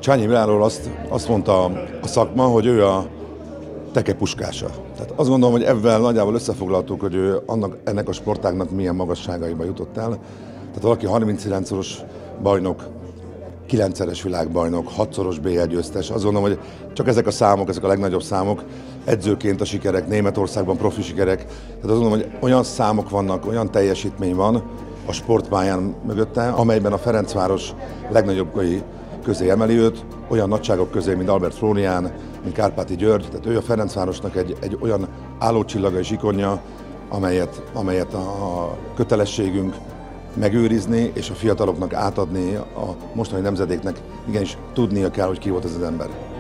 Csányi Miláról azt mondta a szakma, hogy ő a teke puskása. Tehát azt gondolom, hogy ebben nagyjából összefoglaltuk, hogy ő ennek a sportágnak milyen magasságaiba jutott el. Tehát valaki 39-szoros bajnok, 9-szeres világbajnok, 6-szoros BL győztes. Azt gondolom, hogy csak ezek a számok, ezek a legnagyobb számok, edzőként a sikerek, Németországban profi sikerek. Tehát azt gondolom, hogy olyan számok vannak, olyan teljesítmény van a sportpályán mögötte, amelyben a Ferencváros legnagyobbkai közé emeli őt, olyan nagyságok közé, mint Albert Flórián, mint Kárpáti György. Tehát ő a Ferencvárosnak egy olyan állócsillaga és ikonja, amelyet a kötelességünk megőrizni, és a fiataloknak átadni, a mostani nemzedéknek igenis tudnia kell, hogy ki volt ez az ember.